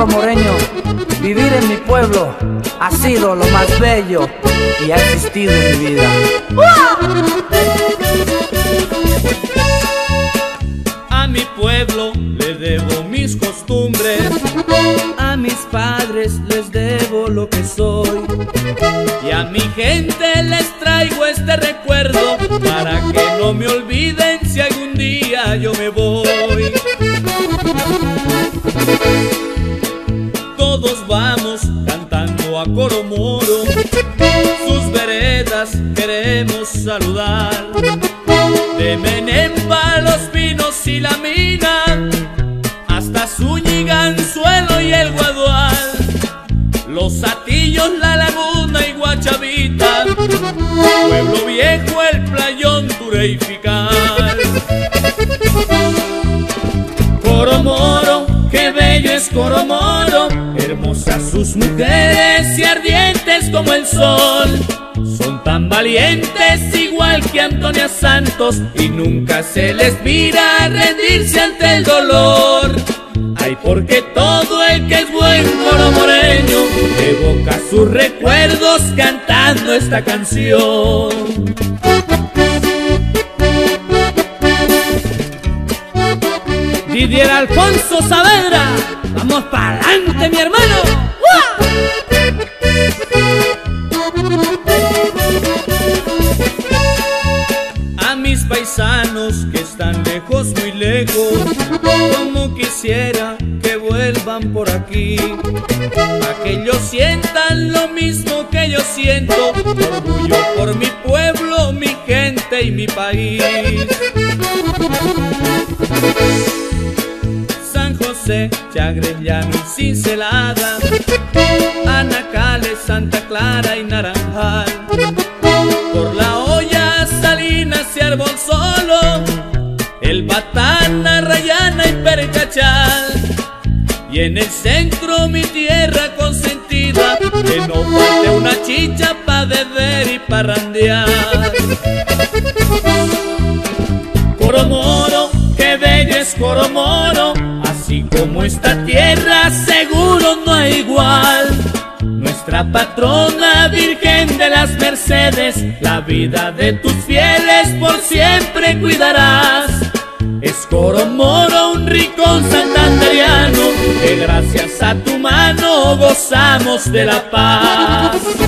coromoreño, vivir en mi pueblo ha sido lo más bello y ha existido en mi vida. A mi pueblo le debo mis costumbres, A mis padres les debo lo que soy, y a mi gente les traigo este recuerdo para que no me olviden si algún día yo me voy. Todos vamos cantando a coro moro, sus veredas queremos saludar. De Menemba, Los Pinos y La Mina, hasta Zúñiga, Anzuelo y el Guadual, Los Satillos, La Laguna y Guachavita, Pueblo Viejo, El Playón, Turey y Fical. Coro Moro, qué bello es Coro Moro, hermosas sus mujeres y ardientes como el sol. Son tan valientes igual que Antonia Santos y nunca se les mira rendirse ante el dolor. Ay, porque todo el que es buen coromoreño evoca sus recuerdos cantando esta canción. Didier Alfonso Saavedra, vamos para adelante, mi hermano. ¡Uah! A mis paisanos que están lejos, muy lejos, como quisiera que vuelvan por aquí, a que ellos sientan lo mismo que yo siento, orgullo por mi pueblo, mi gente y mi país. San José, Chagrellano y Cincelada, Anacales, Santa Clara y Naranjal, por La Hoya, Salinas y Árbol Solo, El Batán, Arrayana y Percachal, y en el centro mi tierra consentida, que no falte una chicha pa' beber y parrandear. Coro Moro, qué bello es Coro Moro, así como esta tierra seguro no hay igual. Nuestra patrona Virgen de las Mercedes, la vida de tus fieles por siempre cuidarás. Es Coro Moro un rincón santanderiano, que gracias a tu mano gozamos de la paz.